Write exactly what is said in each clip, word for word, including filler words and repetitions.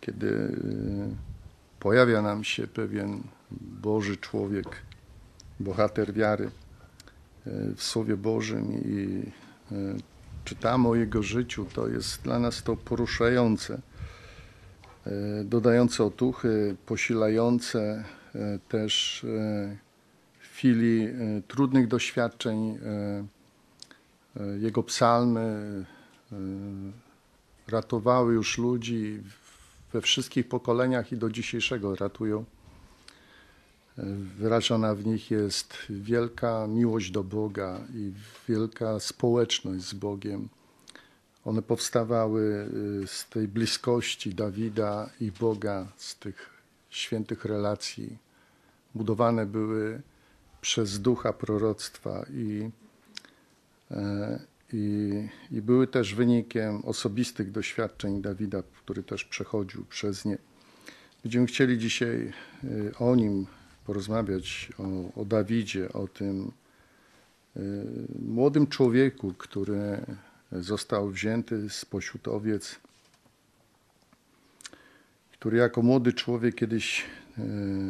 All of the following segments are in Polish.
kiedy pojawia nam się pewien Boży człowiek, bohater wiary w Słowie Bożym i czytamy o jego życiu, to jest dla nas to poruszające, dodające otuchy, posilające też w chwili trudnych doświadczeń. Jego psalmy ratowały już ludzi we wszystkich pokoleniach i do dzisiejszego ratują. Wyrażona w nich jest wielka miłość do Boga i wielka społeczność z Bogiem. One powstawały z tej bliskości Dawida i Boga, z tych świętych relacji. Budowane były przez ducha proroctwa i, i, i były też wynikiem osobistych doświadczeń Dawida, który też przechodził przez nie. Będziemy chcieli dzisiaj o nim porozmawiać, o, o Dawidzie, o tym y, młodym człowieku, który został wzięty spośród owiec, który jako młody człowiek kiedyś y,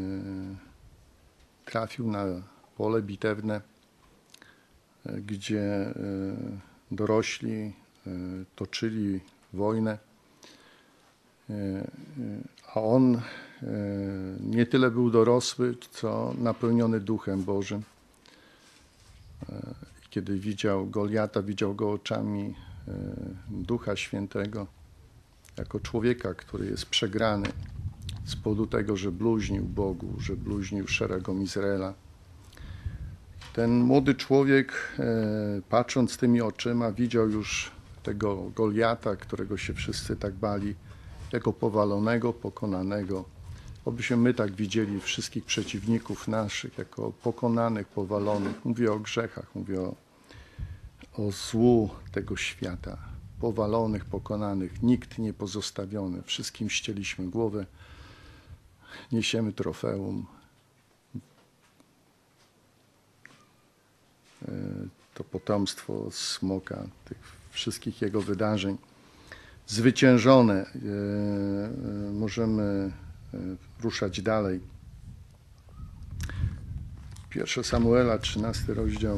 trafił na pole bitewne, y, gdzie y, dorośli y, toczyli wojnę, y, y, a on nie tyle był dorosły, co napełniony Duchem Bożym. Kiedy widział Goliata, widział go oczami Ducha Świętego, jako człowieka, który jest przegrany z powodu tego, że bluźnił Bogu, że bluźnił szeregom Izraela. Ten młody człowiek, patrząc tymi oczyma, widział już tego Goliata, którego się wszyscy tak bali, jako powalonego, pokonanego. Obyśmy my tak widzieli wszystkich przeciwników naszych, jako pokonanych, powalonych. Mówię o grzechach, mówię o, o złu tego świata. Powalonych, pokonanych, nikt nie pozostawiony. Wszystkim ścieliśmy głowę, niesiemy trofeum. To potomstwo smoka, tych wszystkich jego wydarzeń. Zwyciężone. Możemy ruszać dalej. Pierwsze Samuela, trzynasty rozdział,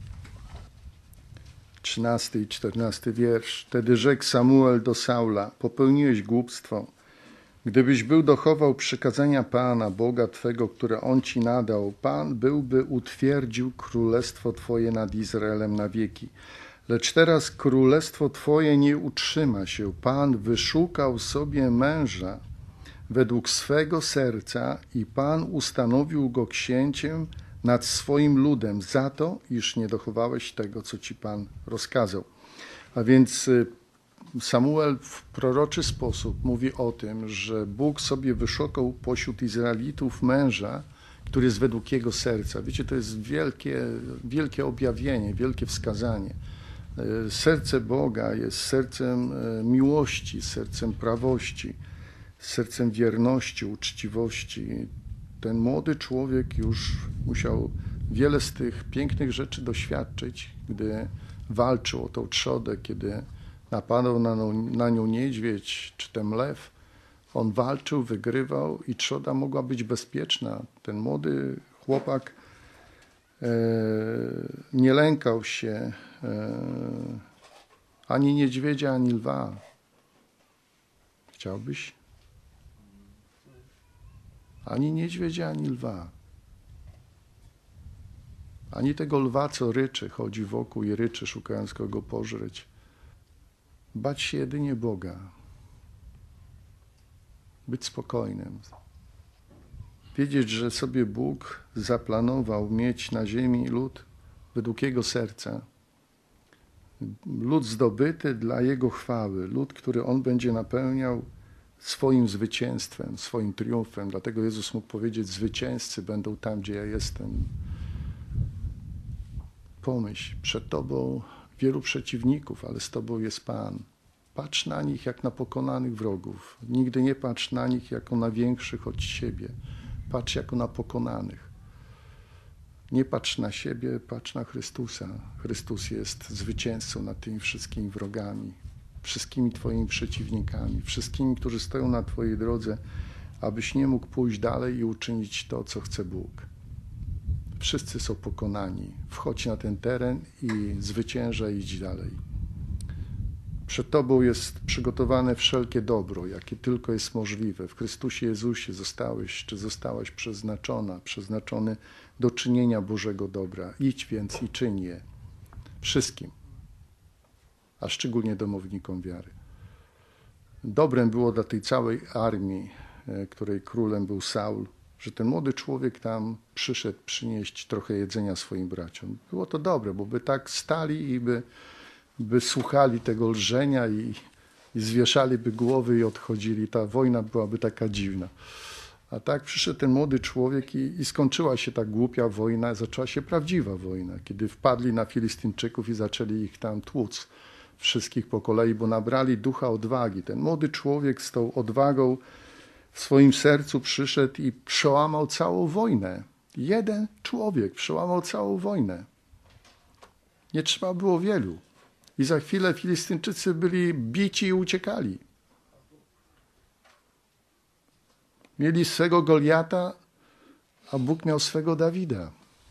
trzynasty i czternasty wiersz. Wtedy rzekł Samuel do Saula: popełniłeś głupstwo. Gdybyś był dochował przykazania Pana, Boga Twego, które On Ci nadał, Pan byłby utwierdził królestwo Twoje nad Izraelem na wieki. Lecz teraz królestwo Twoje nie utrzyma się. Pan wyszukał sobie męża według swego serca i Pan ustanowił go księciem nad swoim ludem za to, iż nie dochowałeś tego, co Ci Pan rozkazał. A więc Samuel w proroczy sposób mówi o tym, że Bóg sobie wyszukał pośród Izraelitów męża, który jest według jego serca. Wiecie, to jest wielkie, wielkie objawienie, wielkie wskazanie. Serce Boga jest sercem miłości, sercem prawości, sercem wierności, uczciwości. Ten młody człowiek już musiał wiele z tych pięknych rzeczy doświadczyć, gdy walczył o tą trzodę, kiedy napadał na nią, na nią niedźwiedź czy ten lew. On walczył, wygrywał i trzoda mogła być bezpieczna. Ten młody chłopak e, nie lękał się e, ani niedźwiedzia, ani lwa. Chciałbyś? Ani niedźwiedzia, ani lwa. Ani tego lwa, co ryczy, chodzi wokół i ryczy, szukając kogo pożreć. Bać się jedynie Boga. Być spokojnym. Wiedzieć, że sobie Bóg zaplanował mieć na ziemi lud według Jego serca. Lud zdobyty dla Jego chwały. Lud, który On będzie napełniał swoim zwycięstwem, swoim triumfem. Dlatego Jezus mógł powiedzieć: zwycięzcy będą tam, gdzie ja jestem. Pomyśl, przed Tobą wielu przeciwników, ale z Tobą jest Pan. Patrz na nich jak na pokonanych wrogów. Nigdy nie patrz na nich jako na większych od siebie. Patrz jako na pokonanych. Nie patrz na siebie, patrz na Chrystusa. Chrystus jest zwycięzcą nad tymi wszystkimi wrogami. wszystkimi Twoimi przeciwnikami, wszystkimi, którzy stoją na Twojej drodze, abyś nie mógł pójść dalej i uczynić to, co chce Bóg. Wszyscy są pokonani. Wchodź na ten teren i zwyciężaj, idź dalej. Przed Tobą jest przygotowane wszelkie dobro, jakie tylko jest możliwe. W Chrystusie Jezusie zostałeś, czy zostałaś przeznaczona, przeznaczony do czynienia Bożego dobra. Idź więc i czyń je wszystkim, a szczególnie domownikom wiary. Dobrem było dla tej całej armii, której królem był Saul, że ten młody człowiek tam przyszedł przynieść trochę jedzenia swoim braciom. Było to dobre, bo by tak stali i by, by słuchali tego lżenia i, i zwieszaliby głowy i odchodzili. Ta wojna byłaby taka dziwna. A tak przyszedł ten młody człowiek i, i skończyła się ta głupia wojna, zaczęła się prawdziwa wojna, kiedy wpadli na Filistyńczyków i zaczęli ich tam tłuc. Wszystkich po kolei, bo nabrali ducha odwagi. Ten młody człowiek z tą odwagą w swoim sercu przyszedł i przełamał całą wojnę. Jeden człowiek przełamał całą wojnę. Nie trzeba było wielu. I za chwilę Filistyńczycy byli bici i uciekali. Mieli swego Goliata, a Bóg miał swego Dawida.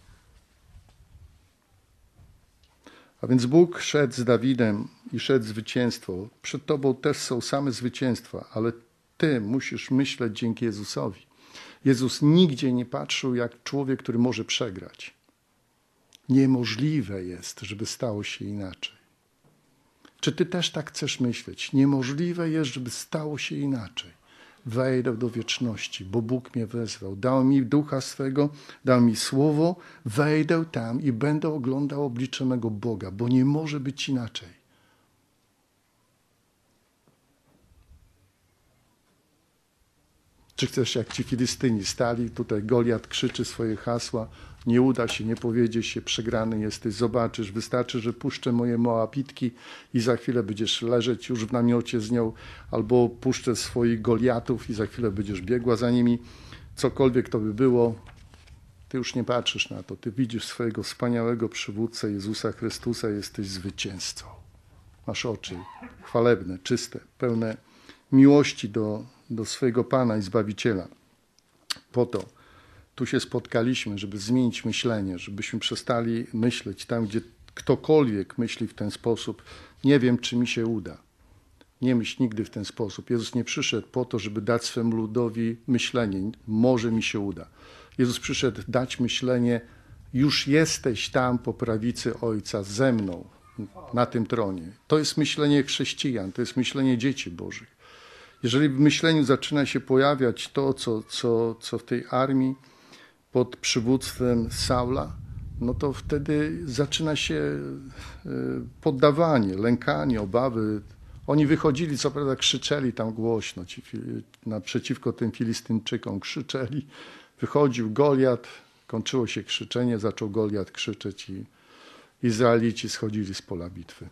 A więc Bóg szedł z Dawidem i szedł zwycięstwo. Przed Tobą też są same zwycięstwa, ale Ty musisz myśleć dzięki Jezusowi. Jezus nigdzie nie patrzył jak człowiek, który może przegrać. Niemożliwe jest, żeby stało się inaczej. Czy Ty też tak chcesz myśleć? Niemożliwe jest, żeby stało się inaczej. Wejdę do wieczności, bo Bóg mnie wezwał. Dał mi ducha swego, dał mi słowo, wejdę tam i będę oglądał oblicze mego Boga, bo nie może być inaczej. Czy chcesz, jak ci Filistyni stali, tutaj Goliat krzyczy swoje hasła, nie uda się, nie powiedzie się, przegrany jesteś, zobaczysz, wystarczy, że puszczę moje Moabitki i za chwilę będziesz leżeć już w namiocie z nią, albo puszczę swoich Goliatów i za chwilę będziesz biegła za nimi. Cokolwiek to by było, ty już nie patrzysz na to, ty widzisz swojego wspaniałego przywódcę Jezusa Chrystusa, jesteś zwycięzcą. Masz oczy chwalebne, czyste, pełne miłości do, do swojego Pana i Zbawiciela. Po to tu się spotkaliśmy, żeby zmienić myślenie, żebyśmy przestali myśleć tam, gdzie ktokolwiek myśli w ten sposób. Nie wiem, czy mi się uda. Nie myśl nigdy w ten sposób. Jezus nie przyszedł po to, żeby dać swemu ludowi myślenie. Może mi się uda. Jezus przyszedł dać myślenie, już jesteś tam po prawicy Ojca ze mną na tym tronie. To jest myślenie chrześcijan, to jest myślenie dzieci Bożych. Jeżeli w myśleniu zaczyna się pojawiać to, co, co, co w tej armii pod przywództwem Saula, no to wtedy zaczyna się poddawanie, lękanie, obawy. Oni wychodzili, co prawda krzyczeli tam głośno, ci, naprzeciwko tym Filistyńczykom krzyczeli. Wychodził Goliat, kończyło się krzyczenie, zaczął Goliat krzyczeć i Izraelici schodzili z pola bitwy.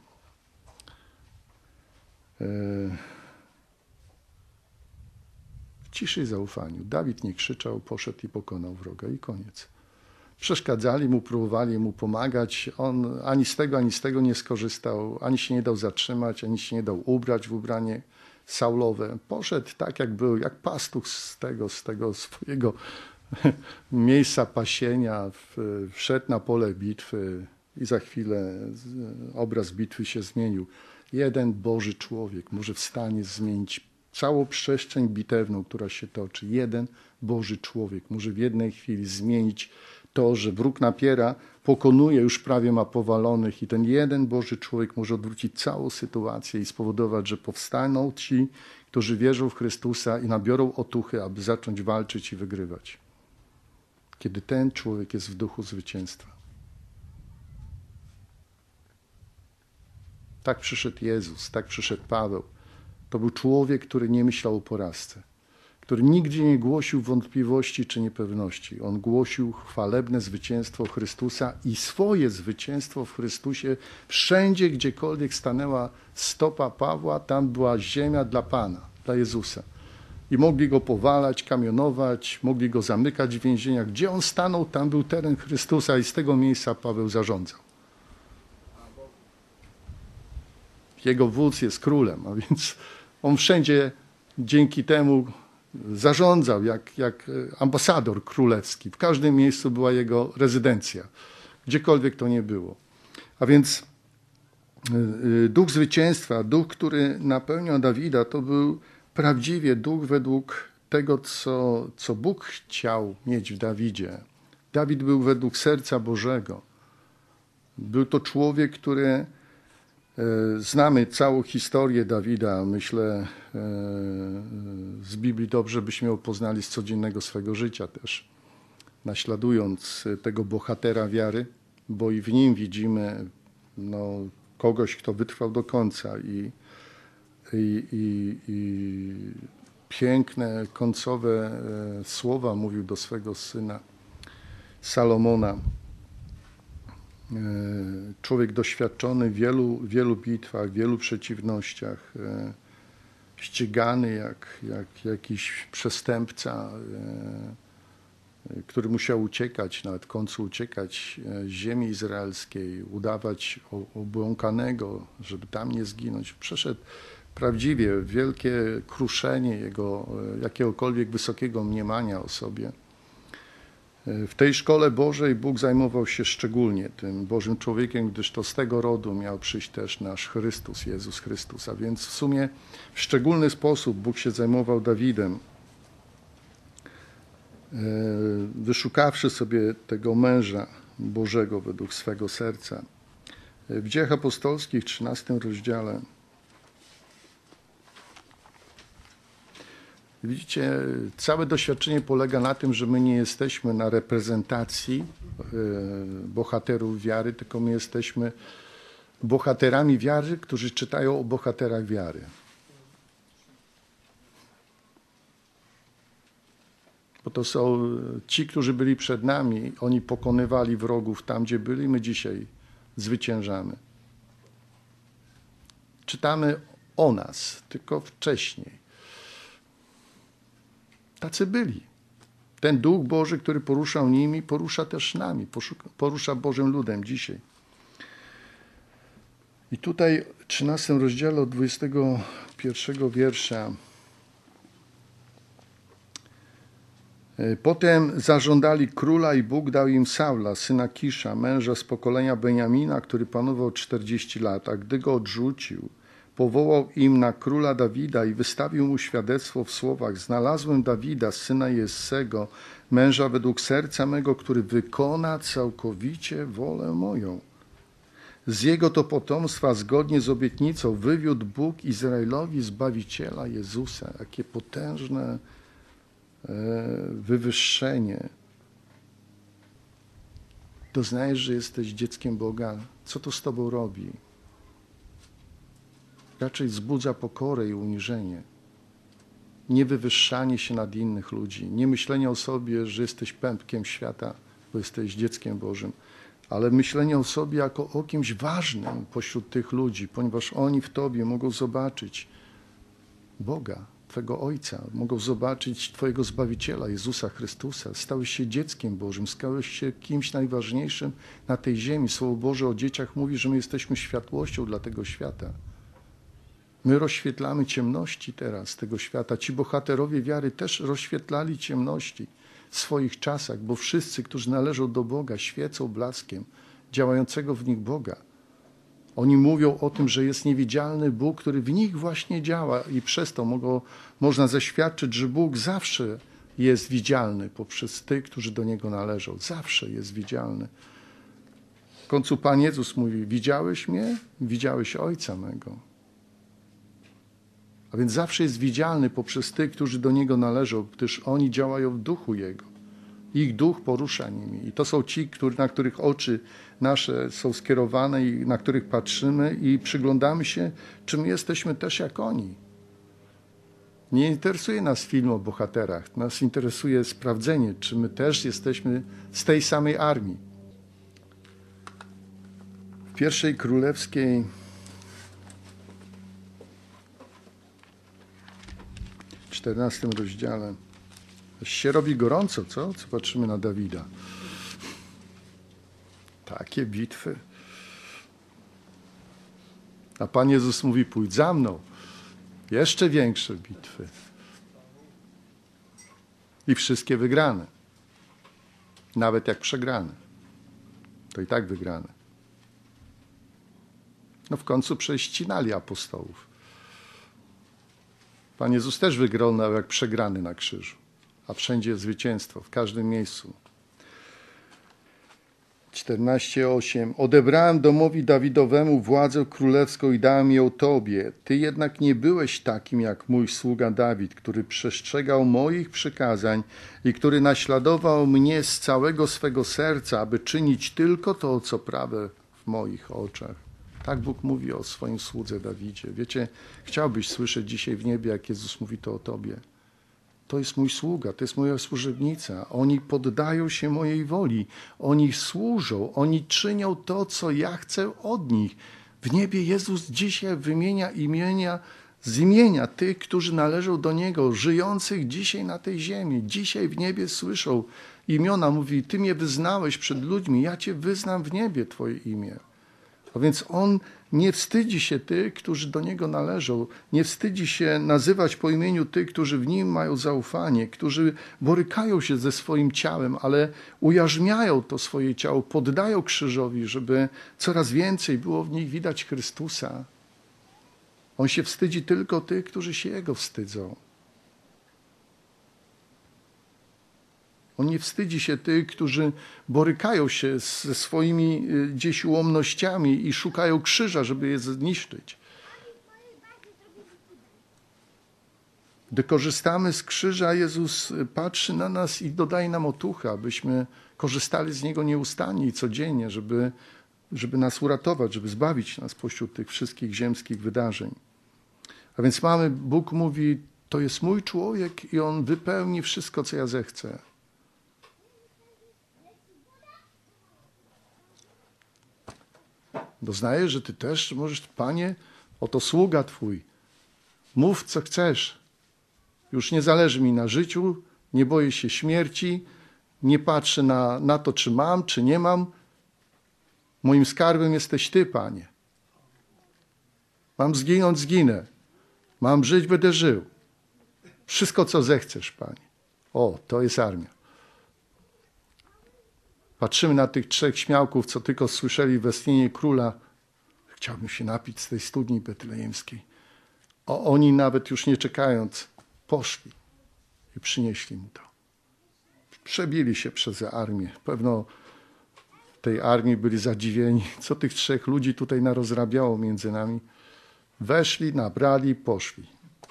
W ciszy i zaufaniu. Dawid nie krzyczał, poszedł i pokonał wroga i koniec. Przeszkadzali mu, próbowali mu pomagać. On ani z tego, ani z tego nie skorzystał, ani się nie dał zatrzymać, ani się nie dał ubrać w ubranie saulowe. Poszedł tak, jak był, jak pastuch z tego, z tego swojego miejsca pasienia, wszedł na pole bitwy i za chwilę obraz bitwy się zmienił. Jeden Boży człowiek może w stanie zmienić całą przestrzeń bitewną, która się toczy. Jeden Boży człowiek może w jednej chwili zmienić to, że wróg napiera, pokonuje, już prawie ma powalonych i ten jeden Boży człowiek może odwrócić całą sytuację i spowodować, że powstaną ci, którzy wierzą w Chrystusa i nabiorą otuchy, aby zacząć walczyć i wygrywać. Kiedy ten człowiek jest w duchu zwycięstwa. Tak przyszedł Jezus, tak przyszedł Paweł. To był człowiek, który nie myślał o porażce, który nigdzie nie głosił wątpliwości czy niepewności. On głosił chwalebne zwycięstwo Chrystusa i swoje zwycięstwo w Chrystusie. Wszędzie, gdziekolwiek stanęła stopa Pawła, tam była ziemia dla Pana, dla Jezusa. I mogli go powalać, kamionować, mogli go zamykać w więzieniach. Gdzie on stanął, tam był teren Chrystusa i z tego miejsca Paweł zarządzał. jego wódz jest królem, a więc on wszędzie dzięki temu zarządzał jak, jak ambasador królewski. W każdym miejscu była jego rezydencja, gdziekolwiek to nie było. A więc duch zwycięstwa, duch, który napełniał Dawida, to był prawdziwie duch według tego, co, co Bóg chciał mieć w Dawidzie. Dawid był według serca Bożego. Był to człowiek, który znamy całą historię Dawida, myślę, z Biblii dobrze byśmy ją poznali z codziennego swego życia też, naśladując tego bohatera wiary, bo i w nim widzimy no, kogoś, kto wytrwał do końca i, i, i, i piękne, końcowe słowa mówił do swego syna Salomona. Człowiek doświadczony w wielu, wielu bitwach, w wielu przeciwnościach, ścigany jak, jak jakiś przestępca, który musiał uciekać, nawet w końcu uciekać z ziemi izraelskiej, udawać obłąkanego, żeby tam nie zginąć. Przeszedł prawdziwie wielkie kruszenie jego jakiegokolwiek wysokiego mniemania o sobie. W tej szkole Bożej Bóg zajmował się szczególnie tym Bożym człowiekiem, gdyż to z tego rodu miał przyjść też nasz Chrystus, Jezus Chrystus. A więc w sumie w szczególny sposób Bóg się zajmował Dawidem, wyszukawszy sobie tego męża Bożego według swego serca. W Dziejach Apostolskich, w trzynastym rozdziale, widzicie, całe doświadczenie polega na tym, że my nie jesteśmy na reprezentacji bohaterów wiary, tylko my jesteśmy bohaterami wiary, którzy czytają o bohaterach wiary. Bo to są ci, którzy byli przed nami, oni pokonywali wrogów tam, gdzie byli, my dzisiaj zwyciężamy. Czytamy o nas, tylko wcześniej. Tacy byli. Ten Duch Boży, który poruszał nimi, porusza też nami, porusza Bożym ludem dzisiaj. I tutaj w trzynastym rozdziale od dwudziestego pierwszego wiersza. Potem zażądali króla i Bóg dał im Saula, syna Kisza, męża z pokolenia Benjamina, który panował czterdzieści lat, a gdy go odrzucił, powołał im na króla Dawida i wystawił mu świadectwo w słowach: znalazłem Dawida, syna Jessego, męża według serca mego, który wykona całkowicie wolę moją. Z jego to potomstwa, zgodnie z obietnicą, wywiódł Bóg Izraelowi Zbawiciela Jezusa. Jakie potężne wywyższenie. Doznajesz, że jesteś dzieckiem Boga. Co to z tobą robi? Raczej wzbudza pokorę i uniżenie. Nie wywyższanie się nad innych ludzi, nie myślenie o sobie, że jesteś pępkiem świata, bo jesteś dzieckiem Bożym, ale myślenie o sobie jako o kimś ważnym pośród tych ludzi, ponieważ oni w tobie mogą zobaczyć Boga, Twego Ojca, mogą zobaczyć Twojego Zbawiciela, Jezusa Chrystusa. Stałeś się dzieckiem Bożym, stałeś się kimś najważniejszym na tej ziemi. Słowo Boże o dzieciach mówi, że my jesteśmy światłością dla tego świata. My rozświetlamy ciemności teraz tego świata. Ci bohaterowie wiary też rozświetlali ciemności w swoich czasach, bo wszyscy, którzy należą do Boga, świecą blaskiem działającego w nich Boga. Oni mówią o tym, że jest niewidzialny Bóg, który w nich właśnie działa i przez to mogą, można zaświadczyć, że Bóg zawsze jest widzialny poprzez tych, którzy do Niego należą. Zawsze jest widzialny. W końcu Pan Jezus mówi: widziałeś mnie? Widziałeś Ojca mego. A więc zawsze jest widzialny poprzez tych, którzy do Niego należą, gdyż oni działają w duchu Jego. Ich duch porusza nimi. I to są ci, który, na których oczy nasze są skierowane i na których patrzymy i przyglądamy się, czy my jesteśmy też jak oni. Nie interesuje nas film o bohaterach. Nas interesuje sprawdzenie, czy my też jesteśmy z tej samej armii. W pierwszej królewskiej w czternastym rozdziale się robi gorąco, co? Co patrzymy na Dawida. Takie bitwy. A Pan Jezus mówi, pójdź za mną. Jeszcze większe bitwy. I wszystkie wygrane. Nawet jak przegrane. To i tak wygrane. No w końcu prześcinali apostołów. Pan Jezus też wygrał jak przegrany na krzyżu. A wszędzie jest zwycięstwo, w każdym miejscu. czternaście osiem. Odebrałem domowi Dawidowemu władzę królewską i dałem ją Tobie. Ty jednak nie byłeś takim jak mój sługa Dawid, który przestrzegał moich przykazań i który naśladował mnie z całego swego serca, aby czynić tylko to, co prawe w moich oczach. Tak Bóg mówi o swoim słudze Dawidzie. Wiecie, chciałbyś słyszeć dzisiaj w niebie, jak Jezus mówi to o Tobie. To jest mój sługa, to jest moja służebnica. Oni poddają się mojej woli. Oni służą, oni czynią to, co ja chcę od nich. W niebie Jezus dzisiaj wymienia imienia z imienia tych, którzy należą do Niego, żyjących dzisiaj na tej ziemi. Dzisiaj w niebie słyszą imiona. Mówi, Ty mnie wyznałeś przed ludźmi, ja Cię wyznam w niebie, Twoje imię. A więc On nie wstydzi się tych, którzy do Niego należą. Nie wstydzi się nazywać po imieniu tych, którzy w Nim mają zaufanie, którzy borykają się ze swoim ciałem, ale ujarzmiają to swoje ciało, poddają krzyżowi, żeby coraz więcej było w nich widać Chrystusa. On się wstydzi tylko tych, którzy się Jego wstydzą. On nie wstydzi się tych, którzy borykają się ze swoimi gdzieś ułomnościami i szukają krzyża, żeby je zniszczyć. Gdy korzystamy z krzyża, Jezus patrzy na nas i dodaje nam otuchy, abyśmy korzystali z Niego nieustannie i codziennie, żeby, żeby nas uratować, żeby zbawić nas pośród tych wszystkich ziemskich wydarzeń. A więc mamy, Bóg mówi, to jest mój człowiek i On wypełni wszystko, co ja zechcę. Doznajesz, że Ty też możesz, Panie, oto sługa Twój. Mów, co chcesz. Już nie zależy mi na życiu, nie boję się śmierci, nie patrzę na, na to, czy mam, czy nie mam. Moim skarbem jesteś Ty, Panie. Mam zginąć, zginę. Mam żyć, będę żył. Wszystko, co zechcesz, Panie. O, to jest armia. Patrzymy na tych trzech śmiałków, co tylko słyszeli westchnienie króla. Chciałbym się napić z tej studni betlejemskiej. O, oni nawet już nie czekając, poszli i przynieśli mu to. Przebili się przez armię. Pewno w tej armii byli zadziwieni, co tych trzech ludzi tutaj narozrabiało między nami. Weszli, nabrali, poszli.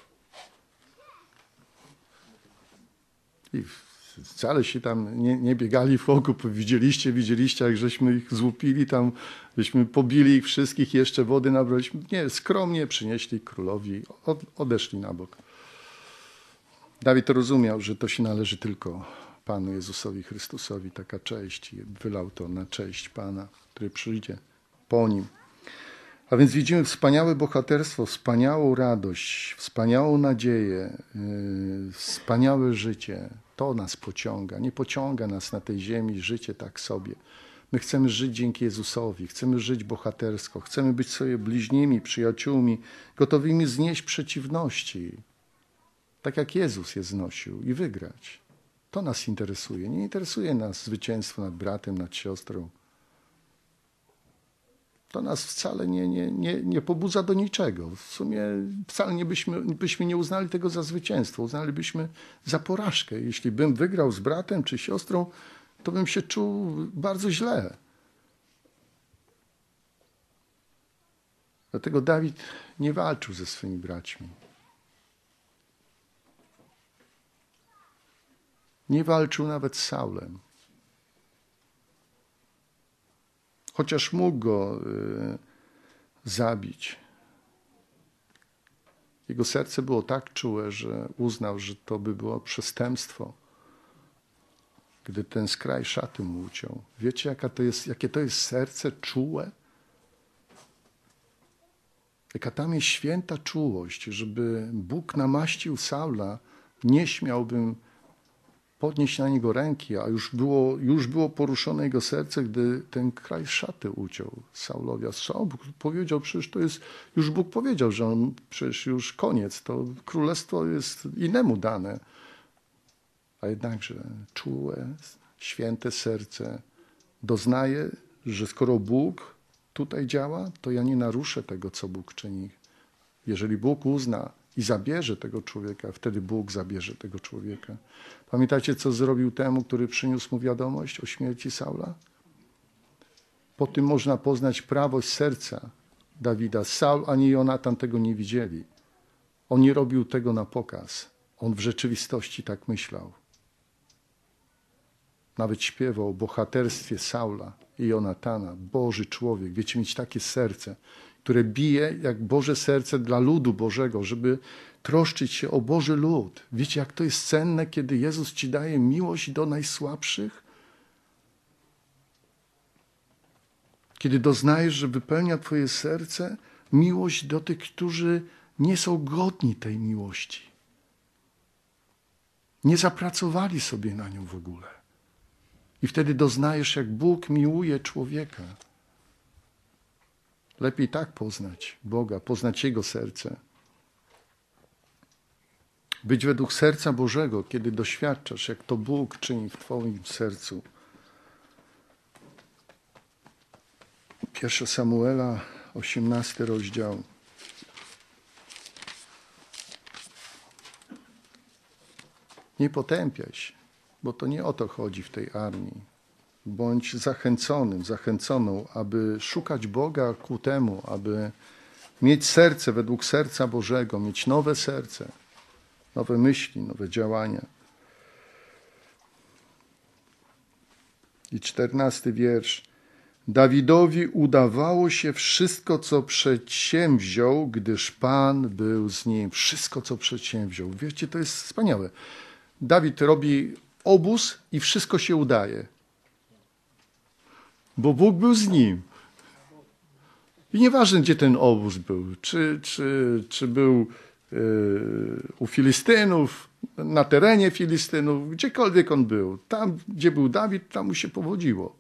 I wcale się tam nie, nie biegali wokół. Widzieliście, widzieliście, jak żeśmy ich złupili tam, żeśmy pobili ich wszystkich, jeszcze wody nabraliśmy. Nie, skromnie przynieśli królowi, od, odeszli na bok. Dawid rozumiał, że to się należy tylko Panu Jezusowi Chrystusowi, taka cześć. Wylał to na cześć Pana, który przyjdzie po Nim. A więc widzimy wspaniałe bohaterstwo, wspaniałą radość, wspaniałą nadzieję, yy, wspaniałe życie. To nas pociąga. Nie pociąga nas na tej ziemi życie tak sobie. My chcemy żyć dzięki Jezusowi, chcemy żyć bohatersko, chcemy być sobie bliźnimi, przyjaciółmi, gotowymi znieść przeciwności, tak jak Jezus je znosił i wygrać. To nas interesuje. Nie interesuje nas zwycięstwo nad bratem, nad siostrą. To nas wcale nie, nie, nie, nie pobudza do niczego. W sumie wcale nie byśmy, byśmy nie uznali tego za zwycięstwo. Uznalibyśmy za porażkę. Jeśli bym wygrał z bratem czy siostrą, to bym się czuł bardzo źle. Dlatego Dawid nie walczył ze swymi braćmi. Nie walczył nawet z Saulem. Chociaż mógł go y, zabić. Jego serce było tak czułe, że uznał, że to by było przestępstwo, gdy ten skraj szaty mu uciął. Wiecie, jaka to jest, jakie to jest serce czułe? Jaka tam jest święta czułość, żeby Bóg namaścił Saula, nie śmiałbym podnieść na niego ręki, a już było, już było poruszone jego serce, gdy ten kraj szaty uciął Saulowi. A Saul powiedział, przecież to jest, już Bóg powiedział, że on przecież już koniec, to królestwo jest innemu dane. A jednakże czułe, święte serce doznaje, że skoro Bóg tutaj działa, to ja nie naruszę tego, co Bóg czyni. Jeżeli Bóg uzna i zabierze tego człowieka, wtedy Bóg zabierze tego człowieka. Pamiętacie, co zrobił temu, który przyniósł mu wiadomość o śmierci Saula? Po tym można poznać prawość serca Dawida. Saul ani Jonatan tego nie widzieli. On nie robił tego na pokaz. On w rzeczywistości tak myślał. Nawet śpiewał o bohaterstwie Saula i Jonatana. Boży człowiek. Wiecie, mieć takie serce, które bije jak Boże serce dla ludu Bożego, żeby troszczyć się o Boży lud. Wiecie, jak to jest cenne, kiedy Jezus ci daje miłość do najsłabszych? Kiedy doznajesz, że wypełnia twoje serce miłość do tych, którzy nie są godni tej miłości. Nie zapracowali sobie na nią w ogóle. I wtedy doznajesz, jak Bóg miłuje człowieka. Lepiej tak poznać Boga, poznać Jego serce. Być według serca Bożego, kiedy doświadczasz, jak to Bóg czyni w twoim sercu. Pierwsza Samuela, osiemnasty rozdział. Nie potępiaj się, bo to nie o to chodzi w tej armii. Bądź zachęconym, zachęconą, aby szukać Boga ku temu, aby mieć serce według serca Bożego, mieć nowe serce, nowe myśli, nowe działania. I czternasty wiersz. Dawidowi udawało się wszystko, co przedsięwziął, gdyż Pan był z nim. Wszystko, co przedsięwziął. Wiecie, to jest wspaniałe. Dawid robi obóz i wszystko się udaje. Bo Bóg był z nim. I nieważne, gdzie ten obóz był. Czy, czy, czy był yy, u Filistynów, na terenie Filistynów, gdziekolwiek on był. Tam, gdzie był Dawid, tam mu się powodziło.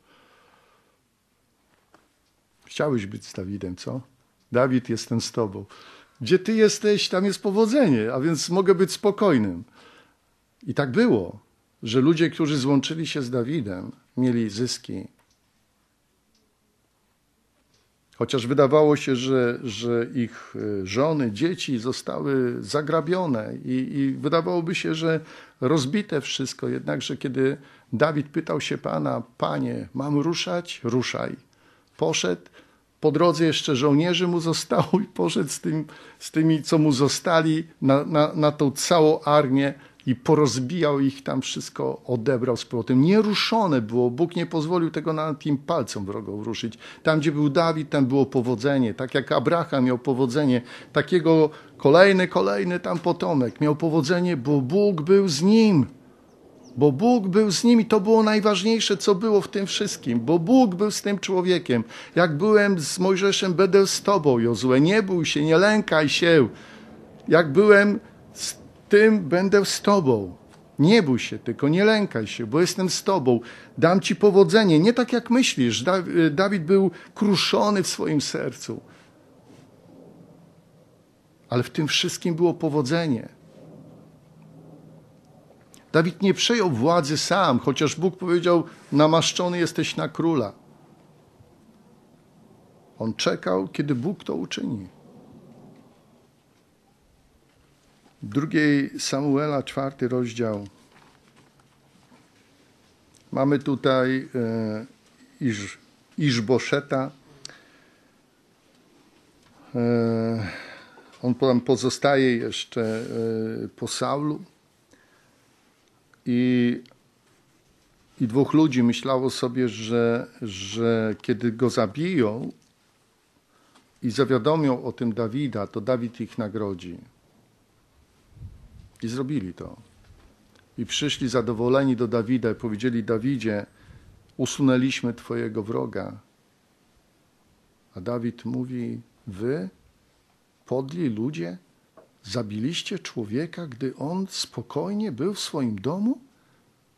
Chciałeś być z Dawidem, co? Dawid, jestem z tobą. Gdzie ty jesteś, tam jest powodzenie, a więc mogę być spokojnym. I tak było, że ludzie, którzy złączyli się z Dawidem, mieli zyski. Chociaż wydawało się, że, że ich żony, dzieci zostały zagrabione i, i wydawałoby się, że rozbite wszystko. Jednakże kiedy Dawid pytał się Pana, Panie, mam ruszać? Ruszaj. Poszedł, po drodze jeszcze żołnierzy mu zostało i poszedł z, tym, z tymi, co mu zostali, na, na, na tą całą armię i porozbijał ich tam, wszystko odebrał z powrotem. Nieruszone było, Bóg nie pozwolił tego nawet im palcom wrogom ruszyć. Tam, gdzie był Dawid, tam było powodzenie. Tak jak Abraham miał powodzenie, takiego kolejny, kolejny tam potomek miał powodzenie, bo Bóg był z nim. Bo Bóg był z nim i to było najważniejsze, co było w tym wszystkim. Bo Bóg był z tym człowiekiem. Jak byłem z Mojżeszem, będę z tobą, Jozue. Nie bój się, nie lękaj się. Jak byłem z tym, będę z tobą. Nie bój się, tylko nie lękaj się, bo jestem z tobą. Dam ci powodzenie. Nie tak jak myślisz. Dawid był kruszony w swoim sercu. Ale w tym wszystkim było powodzenie. Dawid nie przejął władzy sam, chociaż Bóg powiedział, namaszczony jesteś na króla. On czekał, kiedy Bóg to uczyni. Drugiej Samuela, czwarty rozdział. Mamy tutaj e, Iż, Iżboszeta. E, on tam pozostaje jeszcze e, po Saulu. I, I dwóch ludzi myślało sobie, że, że kiedy go zabiją i zawiadomią o tym Dawida, to Dawid ich nagrodzi. I zrobili to. I przyszli zadowoleni do Dawida i powiedzieli, Dawidzie, usunęliśmy twojego wroga. A Dawid mówi, wy, podli ludzie, zabiliście człowieka, gdy on spokojnie był w swoim domu?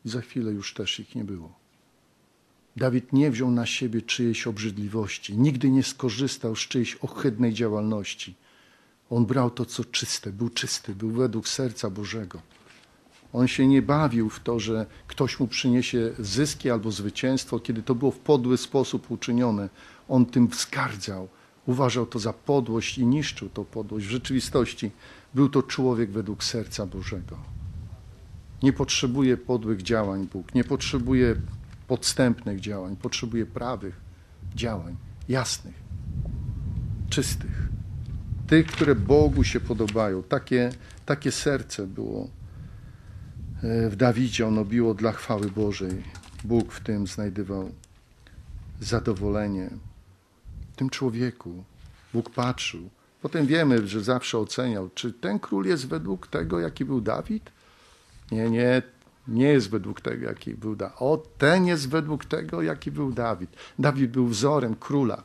i za chwilę już też ich nie było. Dawid nie wziął na siebie czyjejś obrzydliwości, nigdy nie skorzystał z czyjejś ohydnej działalności. On brał to, co czyste, był czysty, był według serca Bożego. On się nie bawił w to, że ktoś mu przyniesie zyski albo zwycięstwo, kiedy to było w podły sposób uczynione. On tym wzgardzał, uważał to za podłość i niszczył tą podłość. W rzeczywistości był to człowiek według serca Bożego. Nie potrzebuje podłych działań Bóg, nie potrzebuje podstępnych działań, potrzebuje prawych działań, jasnych, czystych. Tych, które Bogu się podobają. Takie, takie serce było w Dawidzie, ono biło dla chwały Bożej. Bóg w tym znajdował zadowolenie. W tym człowieku Bóg patrzył. Potem wiemy, że zawsze oceniał, czy ten król jest według tego, jaki był Dawid? Nie, nie, nie jest według tego, jaki był Dawid. O, ten jest według tego, jaki był Dawid. Dawid był wzorem króla.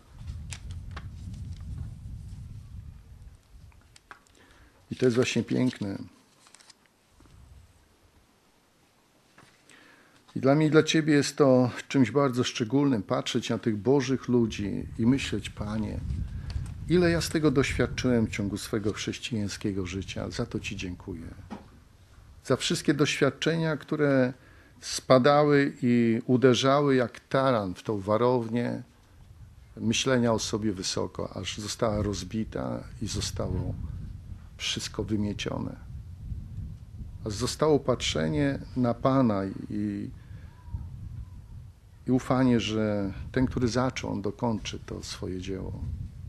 I to jest właśnie piękne. I dla mnie i dla Ciebie jest to czymś bardzo szczególnym, patrzeć na tych Bożych ludzi i myśleć, Panie, ile ja z tego doświadczyłem w ciągu swego chrześcijańskiego życia. Za to Ci dziękuję. Za wszystkie doświadczenia, które spadały i uderzały jak taran w tą warownię myślenia o sobie wysoko, aż została rozbita i zostało wszystko wymiecione. A zostało patrzenie na Pana i, i ufanie, że ten, który zaczął, on dokończy to swoje dzieło.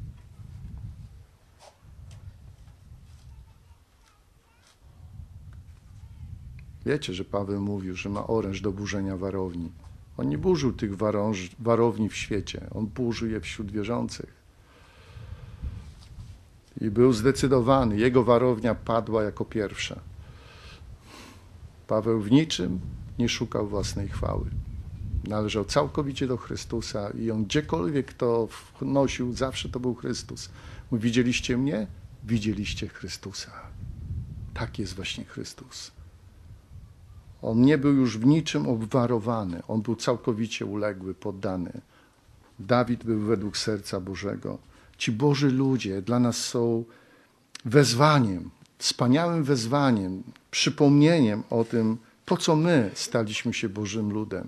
Wiecie, że Paweł mówił, że ma oręż do burzenia warowni. On nie burzył tych warąż, warowni w świecie, on burzył je wśród wierzących. I był zdecydowany, jego warownia padła jako pierwsza. Paweł w niczym nie szukał własnej chwały. Należał całkowicie do Chrystusa i on gdziekolwiek to wnosił, zawsze to był Chrystus. Mówi, widzieliście mnie? Widzieliście Chrystusa. Tak jest właśnie Chrystus. On nie był już w niczym obwarowany. On był całkowicie uległy, poddany. Dawid był według serca Bożego. Ci Boży ludzie dla nas są wezwaniem, wspaniałym wezwaniem, przypomnieniem o tym, po co my staliśmy się Bożym ludem.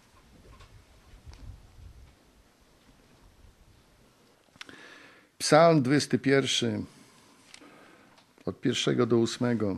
Psalm dwudziesty pierwszy, od pierwszego do ósmego.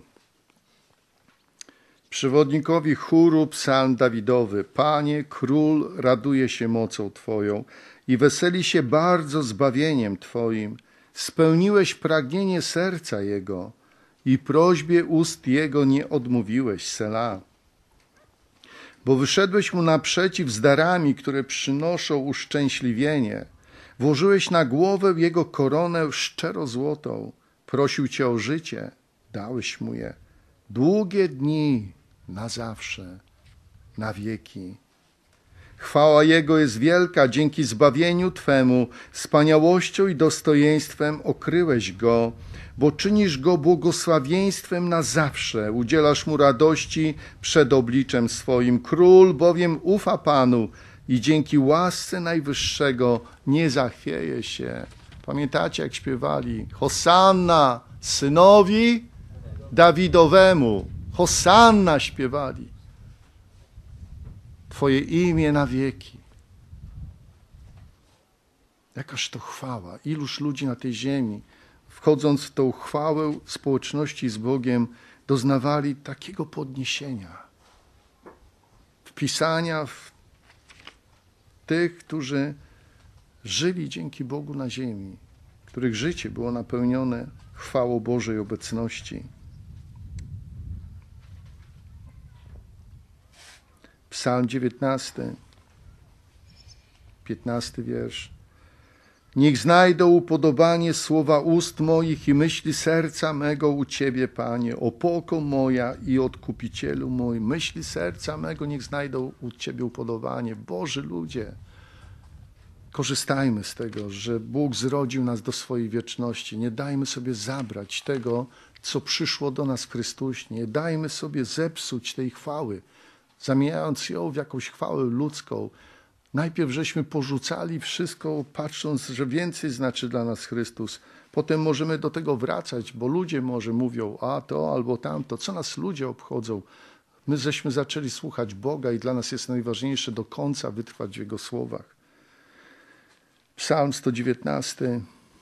Przewodnikowi chóru psalm Dawidowy. Panie, król raduje się mocą Twoją i weseli się bardzo zbawieniem Twoim. Spełniłeś pragnienie serca Jego i prośbie ust Jego nie odmówiłeś, Selah. Bo wyszedłeś Mu naprzeciw z darami, które przynoszą uszczęśliwienie. Włożyłeś na głowę Jego koronę szczerozłotą. Prosił Cię o życie, dałeś Mu je. Długie dni na zawsze, na wieki. Chwała Jego jest wielka, dzięki zbawieniu Twemu, wspaniałością i dostojeństwem okryłeś Go, bo czynisz Go błogosławieństwem na zawsze, udzielasz Mu radości przed obliczem swoim. Król bowiem ufa Panu i dzięki łasce Najwyższego nie zachwieje się. Pamiętacie, jak śpiewali? Hosanna synowi Dawidowemu. Hosanna śpiewali. Twoje imię na wieki. Jakaż to chwała. Iluż ludzi na tej ziemi, wchodząc w tą chwałę społeczności z Bogiem, doznawali takiego podniesienia. Wpisania w tych, którzy żyli dzięki Bogu na ziemi, których życie było napełnione chwałą Bożej obecności. Psalm dziewiętnasty, piętnasty wiersz. Niech znajdą upodobanie słowa ust moich i myśli serca mego u Ciebie, Panie, opoko moja i Odkupicielu mój. Myśli serca mego niech znajdą u Ciebie upodobanie. Boży ludzie, korzystajmy z tego, że Bóg zrodził nas do swojej wieczności. Nie dajmy sobie zabrać tego, co przyszło do nas w Chrystusie. Nie dajmy sobie zepsuć tej chwały zamieniając ją w jakąś chwałę ludzką. Najpierw żeśmy porzucali wszystko, patrząc, że więcej znaczy dla nas Chrystus. Potem możemy do tego wracać, bo ludzie może mówią, a to albo tamto. Co nas ludzie obchodzą? My żeśmy zaczęli słuchać Boga i dla nas jest najważniejsze do końca wytrwać w Jego słowach. Psalm sto dziewiętnasty,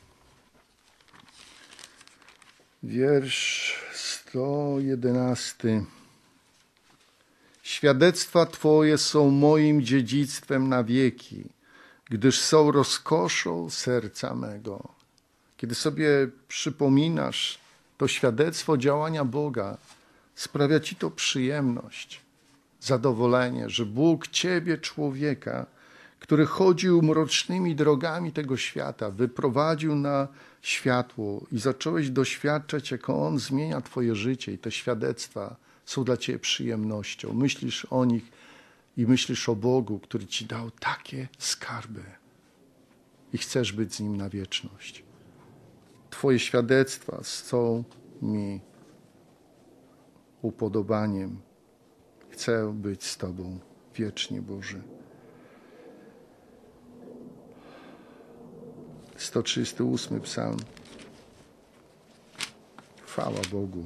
wiersz sto jedenasty. Świadectwa Twoje są moim dziedzictwem na wieki, gdyż są rozkoszą serca mego. Kiedy sobie przypominasz to świadectwo działania Boga, sprawia ci to przyjemność, zadowolenie, że Bóg ciebie, człowieka, który chodził mrocznymi drogami tego świata, wyprowadził na światło i zacząłeś doświadczać, jak On zmienia twoje życie i te świadectwa są dla ciebie przyjemnością. Myślisz o nich i myślisz o Bogu, który ci dał takie skarby i chcesz być z Nim na wieczność. Twoje świadectwa są mi upodobaniem. Chcę być z Tobą wiecznie, Boże. sto trzydziesty ósmy psalm. Chwała Bogu.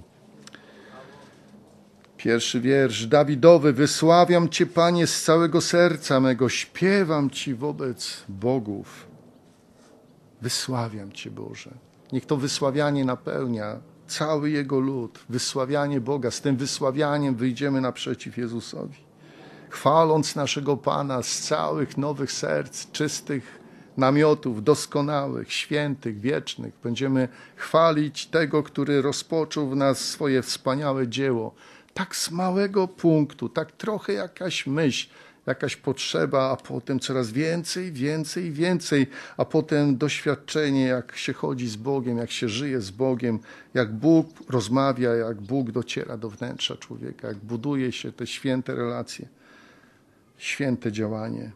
Pierwszy wiersz Dawidowy. Wysławiam Cię, Panie, z całego serca mego. Śpiewam Ci wobec bogów. Wysławiam Cię, Boże. Niech to wysławianie napełnia cały Jego lud. Wysławianie Boga. Z tym wysławianiem wyjdziemy naprzeciw Jezusowi. Chwaląc naszego Pana z całych nowych serc, czystych namiotów, doskonałych, świętych, wiecznych. Będziemy chwalić tego, który rozpoczął w nas swoje wspaniałe dzieło. Tak z małego punktu, tak trochę jakaś myśl, jakaś potrzeba, a potem coraz więcej, więcej, więcej, a potem doświadczenie, jak się chodzi z Bogiem, jak się żyje z Bogiem, jak Bóg rozmawia, jak Bóg dociera do wnętrza człowieka, jak buduje się te święte relacje, święte działanie.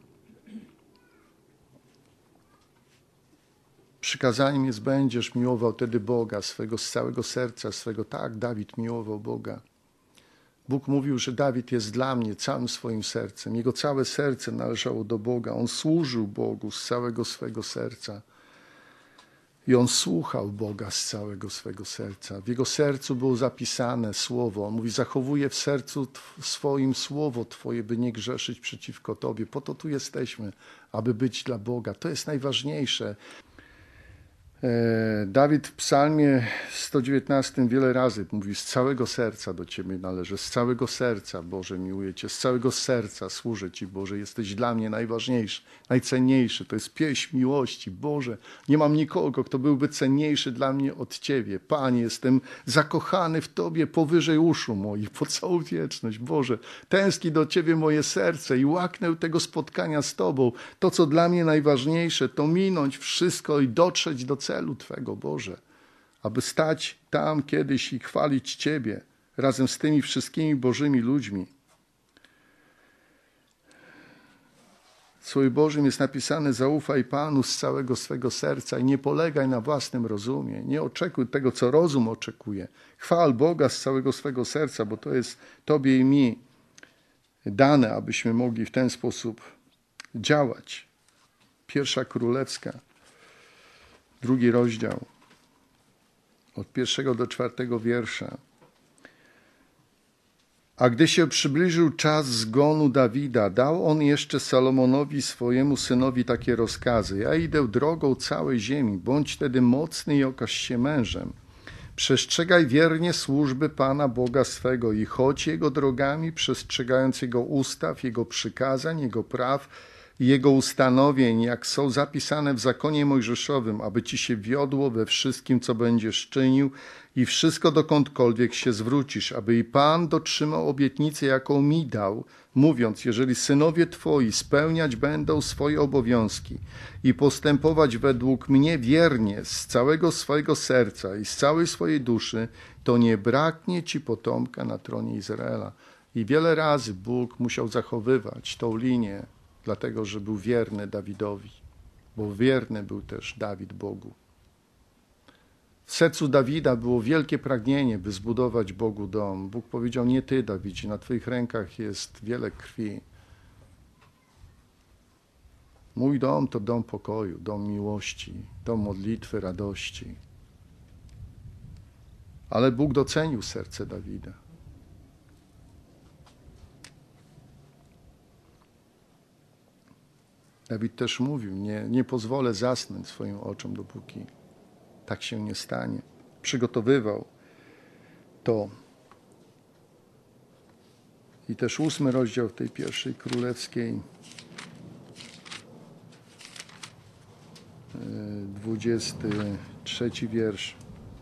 Przykazaniem jest, będziesz miłował wtedy Boga swego z całego serca swego. Tak, Dawid miłował Boga. Bóg mówił, że Dawid jest dla mnie całym swoim sercem. Jego całe serce należało do Boga. On służył Bogu z całego swego serca. I on słuchał Boga z całego swego serca. W jego sercu było zapisane słowo. On mówi, zachowuję w sercu swoim słowo Twoje, by nie grzeszyć przeciwko Tobie. Po to tu jesteśmy, aby być dla Boga. To jest najważniejsze. Dawid w psalmie sto dziewiętnastym wiele razy mówi, z całego serca do Ciebie należę, z całego serca, Boże, miłuję Cię, z całego serca służę Ci, Boże, jesteś dla mnie najważniejszy, najcenniejszy, to jest pieśń miłości, Boże, nie mam nikogo, kto byłby cenniejszy dla mnie od Ciebie, Panie, jestem zakochany w Tobie powyżej uszu moich, po całą wieczność, Boże, tęskni do Ciebie moje serce i łaknę tego spotkania z Tobą, to, co dla mnie najważniejsze, to minąć wszystko i dotrzeć do celu, celu Twego, Boże, aby stać tam kiedyś i chwalić Ciebie razem z tymi wszystkimi Bożymi ludźmi. W Słowie Bożym jest napisane, zaufaj Panu z całego swego serca i nie polegaj na własnym rozumie. Nie oczekuj tego, co rozum oczekuje. Chwal Boga z całego swego serca, bo to jest Tobie i mi dane, abyśmy mogli w ten sposób działać. Pierwsza Królewska. Drugi rozdział, od pierwszego do czwartego wiersza. A gdy się przybliżył czas zgonu Dawida, dał on jeszcze Salomonowi, swojemu synowi, takie rozkazy. Ja idę drogą całej ziemi, bądź wtedy mocny i okaż się mężem. Przestrzegaj wiernie służby Pana Boga swego i chodź Jego drogami, przestrzegając Jego ustaw, Jego przykazań, Jego praw, Jego ustanowień, jak są zapisane w zakonie mojżeszowym, aby Ci się wiodło we wszystkim, co będziesz czynił i wszystko dokądkolwiek się zwrócisz, aby i Pan dotrzymał obietnicy, jaką mi dał, mówiąc, jeżeli synowie Twoi spełniać będą swoje obowiązki i postępować według mnie wiernie z całego swojego serca i z całej swojej duszy, to nie braknie Ci potomka na tronie Izraela. I wiele razy Bóg musiał zachowywać tą linię, dlatego, że był wierny Dawidowi, bo wierny był też Dawid Bogu. W sercu Dawida było wielkie pragnienie, by zbudować Bogu dom. Bóg powiedział, nie ty, Dawidzie, na twoich rękach jest wiele krwi. Mój dom to dom pokoju, dom miłości, dom modlitwy, radości. Ale Bóg docenił serce Dawida. Dawid też mówił, nie, nie pozwolę zasnąć swoim oczom, dopóki tak się nie stanie. Przygotowywał to. I też ósmy rozdział tej pierwszej królewskiej, dwudziesty trzeci wiersz.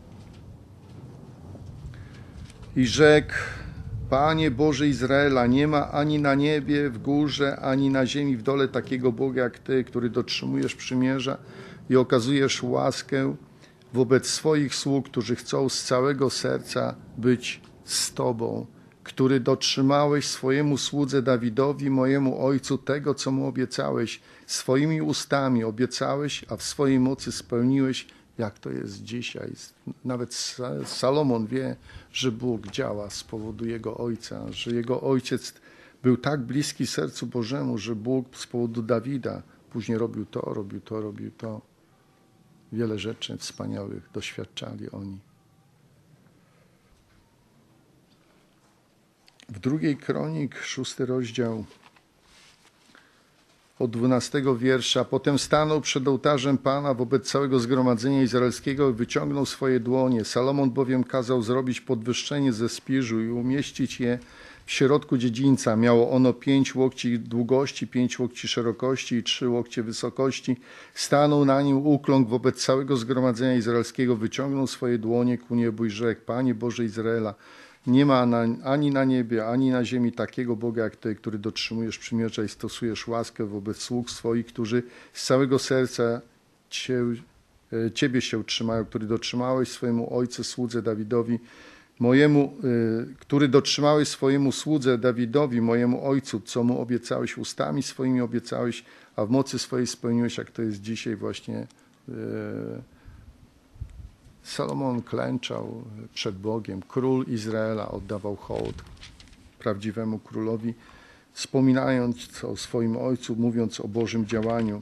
I rzekł, Panie Boże Izraela, nie ma ani na niebie, w górze, ani na ziemi w dole takiego Boga jak Ty, który dotrzymujesz przymierza i okazujesz łaskę wobec swoich sług, którzy chcą z całego serca być z Tobą, który dotrzymałeś swojemu słudze Dawidowi, mojemu ojcu, tego, co mu obiecałeś. Swoimi ustami obiecałeś, a w swojej mocy spełniłeś, jak to jest dzisiaj. Nawet Salomon wie, że Bóg działa z powodu jego ojca, że jego ojciec był tak bliski sercu Bożemu, że Bóg z powodu Dawida później robił to, robił to, robił to. Wiele rzeczy wspaniałych doświadczali oni. W drugiej Kronik, szósty rozdział, od dwunastego wiersza. Potem stanął przed ołtarzem Pana wobec całego zgromadzenia izraelskiego i wyciągnął swoje dłonie. Salomon bowiem kazał zrobić podwyższenie ze spiżu i umieścić je w środku dziedzińca. Miało ono pięć łokci długości, pięć łokci szerokości i trzy łokcie wysokości. Stanął na nim, ukląkł wobec całego zgromadzenia izraelskiego, wyciągnął swoje dłonie ku niebu i rzekł, Panie Boże Izraela, nie ma na, ani na niebie, ani na ziemi takiego Boga jak Ty, który dotrzymujesz przymierza i stosujesz łaskę wobec sług swoich, którzy z całego serca cię, Ciebie się utrzymają, który dotrzymałeś swojemu ojcu, słudze Dawidowi, mojemu, który dotrzymałeś swojemu słudze Dawidowi, mojemu ojcu, co mu obiecałeś, ustami swoimi obiecałeś, a w mocy swojej spełniłeś, jak to jest dzisiaj właśnie. Salomon klęczał przed Bogiem. Król Izraela oddawał hołd prawdziwemu królowi, wspominając o swoim ojcu, mówiąc o Bożym działaniu.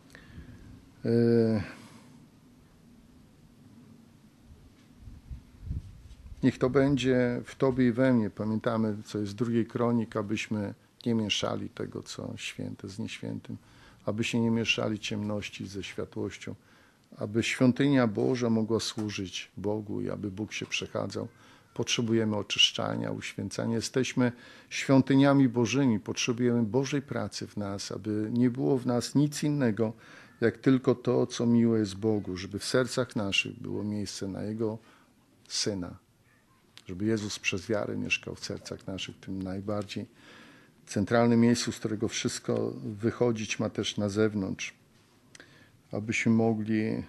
Niech to będzie w Tobie i we mnie. Pamiętamy, co jest w drugiej Kronik, abyśmy nie mieszali tego, co święte z nieświętym, aby się nie mieszali ciemności ze światłością, aby świątynia Boża mogła służyć Bogu i aby Bóg się przechadzał. Potrzebujemy oczyszczania, uświęcania. Jesteśmy świątyniami Bożymi. Potrzebujemy Bożej pracy w nas, aby nie było w nas nic innego, jak tylko to, co miłe jest Bogu, żeby w sercach naszych było miejsce na Jego Syna, żeby Jezus przez wiarę mieszkał w sercach naszych, tym najbardziej centralnym miejscu, z którego wszystko wychodzić ma też na zewnątrz, abyśmy mogli yy,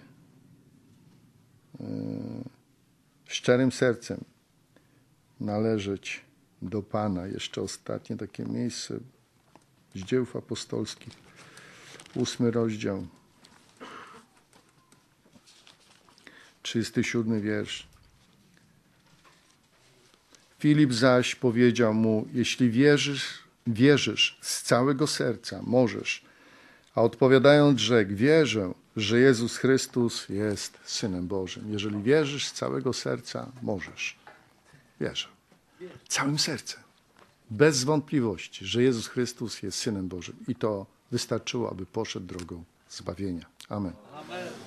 szczerym sercem należeć do Pana. Jeszcze ostatnie takie miejsce z Dzieł Apostolskich, ósmy rozdział, trzydziesty siódmy wiersz. Filip zaś powiedział mu, jeśli wierzysz, wierzysz z całego serca, możesz. A odpowiadając rzekł, wierzę, że Jezus Chrystus jest Synem Bożym. Jeżeli wierzysz z całego serca, możesz. Wierzę. Całym sercem. Bez wątpliwości, że Jezus Chrystus jest Synem Bożym. I to wystarczyło, aby poszedł drogą zbawienia. Amen. Amen.